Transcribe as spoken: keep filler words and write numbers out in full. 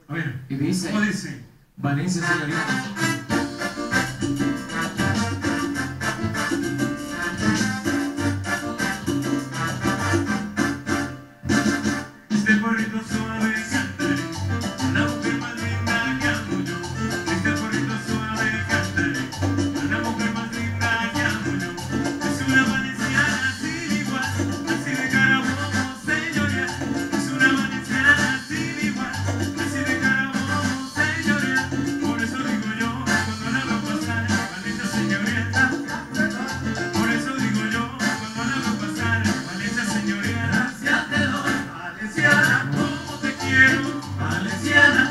A ver, Y dice, ¿cómo dice? Valencia, señorita. Este porrito suave cantaré, la mujer más linda que amo yo. Este porrito suave cantaré, la mujer más linda que amo yo. Es una valenciana sin igual, así de Carabobo, señoría. Es una valenciana sin igual, así de Carabobo, señoría. Por eso digo yo, cuando la veo pasar, Valencia, señoría. Por eso digo yo, cuando la veo pasar, Valencia, señoría. Gracias te doy, Valenciana, como te quiero, Valenciana.